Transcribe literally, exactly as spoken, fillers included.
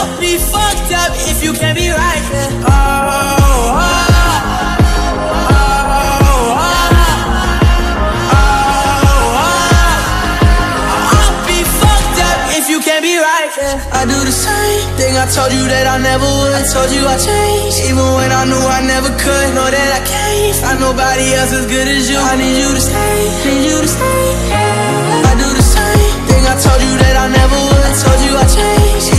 I'll be fucked up if you can't be right, yeah. Oh, oh, oh. You can't be right, yeah. I do the same thing I told you that I never would. I told you I changed, even when I knew I never could. Know that I can't find nobody else as good as you. I need you to stay, need you to stay. I do the same thing I told you that I never would. I told you I changed.